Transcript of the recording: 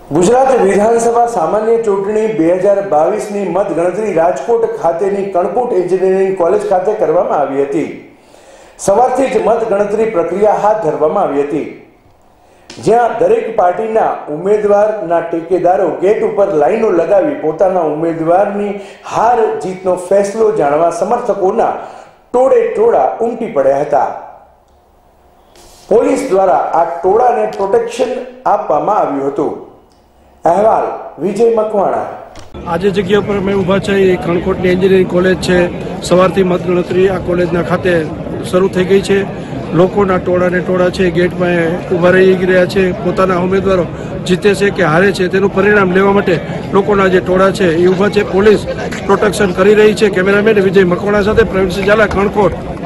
ગુજરાત વિધાનસભા સામાન્ય ચૂંટણી 2022ની મતગણતરી રાજકોટ ખાતેની કણકોટ એન્જિનિયરિંગ કોલેજ ખાતે કરવામાં આવી હતી। સવારથી જ મતગણતરી પ્રક્રિયા હાથ ધરવામાં આવી હતી, જ્યાં દરેક પાર્ટીના ઉમેદવારના ટેકેદારો ગેટ ઉપર લાઈનો લગાવી પોતાના ઉમેદવારની હાર જીતનો ફેસલો જાણવા સમર્થકોના ટોળે ટોળા ઉમટી પડ્યા હતા। પોલીસ દ્વારા આ ટોળાને પ્રોટેક્શન આપવામાં આવ્યું હતું। अहवाल विजय मकवाणा। आज जगह पर मैं उभा है कणकोट एंजीनियरिंग कॉलेज है। सवारथी मतगणतरी आ कॉलेजना खाते शुरू थई गई है। लोकोना टोळा ने टोळा है गेट में उभा रही रह्या छे। पोताना उम्मीदवारो जीते से कि हारे छे तेनुं परिणाम लेवा माटे लोकोना जे टोळा है ए उभा है। पोलीस प्रोटेक्शन करी रही है। कैमरामेन विजय मकवाणा साथे प्रवीण सिंह झाला, कणकोट।